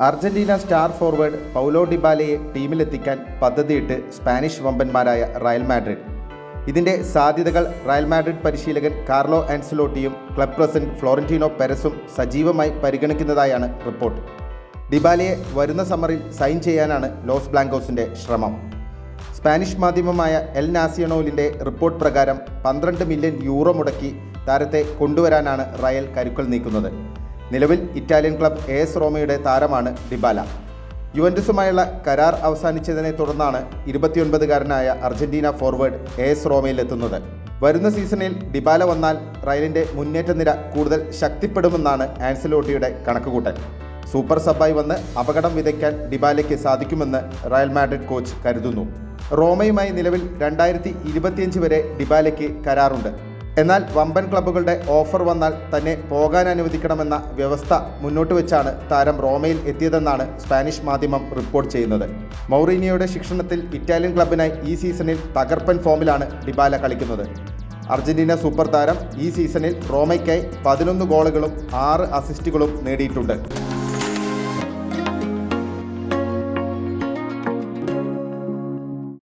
Argentina star forward Paulo ഡിബാലയെ ടീമിലെത്തിക്കാൻ പദ്ധതിയിട്ട് സ്പാനിഷ് വമ്പന്മാരായ റയൽ മാഡ്രിഡ്. ഇതിൻ്റെ സാധ്യതകൾ റയൽ മാഡ്രിഡ് പരിശീലകൻ കാർലോ ആൻസലോട്ടിയും ക്ലബ് പ്രസിഡന്റ് ഫ്ലോറന്റീനോ പെരസും സജീവമായി പരിഗണിക്കുന്നതായാണ് റിപ്പോർട്ട്. ഡിബാലയെ വരുന്ന സമ്മറിൽ സൈൻ ചെയ്യാനാണ് ലോസ് ബ്ലാങ്കോസിൻ്റെ ശ്രമം. സ്പാനിഷ് മാധ്യമമായ എൽ നാസിയോണലിൻ്റെ റിപ്പോർട്ട് പ്രകാരം 12 മില്യൺ യൂറോ മുടക്കി താരത്തെ കൊണ്ടുവരാനാണ് റയൽ കരുക്കൾ നീക്കുന്നത്. നിലവിൽ ഇറ്റാലിയൻ ക്ലബ് AS റോമയുടെ താരമാണ് ഡിബാല. യുവന്റസുമായുള്ള കരാർ അവസാനിച്ചതിനെ തുടർന്നാണ് 29-കാരനായ അർജന്റീന ഫോർവേഡ് AS റോമയിലെത്തുന്നത്. വരുന്ന സീസണിൽ ഡിബാല വന്നാൽ റയലിൻ്റെ മുന്നേറ്റ നിര കൂടുതൽ ശക്തിപ്പെടുമെന്നാണ് ആൻസലോട്ടിയുടെ കണക്കുകൂട്ടൽ. സൂപ്പർ സബ്ബായി വന്ന് അപകടം വിതയ്ക്കാൻ ഡിബാലയ്ക്ക് സാധിക്കുമെന്ന് റയൽ മാഡ്രിഡ് കോച്ച് കരുതുന്നു. റോമയുമായി നിലവിൽ 2025 വരെ ഡിബാലയ്ക്ക് കരാറുണ്ട്. എന്നാൽ വമ്പൻ ക്ലബ്ബുകളുടെ ഓഫർ വന്നാൽ തന്നെ പോകാൻ അനുവദിക്കണമെന്ന വ്യവസ്ഥ മുന്നോട്ട് വെച്ചാണ് താരം റോമയിൽ എത്തിയതെന്നാണ് സ്പാനിഷ് മാധ്യമം റിപ്പോർട്ട് ചെയ്യുന്നത്. മൗറീനിയോയുടെ ശിക്ഷണത്തിൽ ഇറ്റാലിയൻ ക്ലബിനായി ഈ സീസണിൽ തകർപ്പൻ ഫോമിലാണ് ഡിബാല കളിക്കുന്നത്. അർജന്റീന സൂപ്പർ താരം ഈ സീസണിൽ റോമയ്ക്കായി 11 ഗോളുകളും 6 അസിസ്റ്റുകളും നേടിയിട്ടുണ്ട്.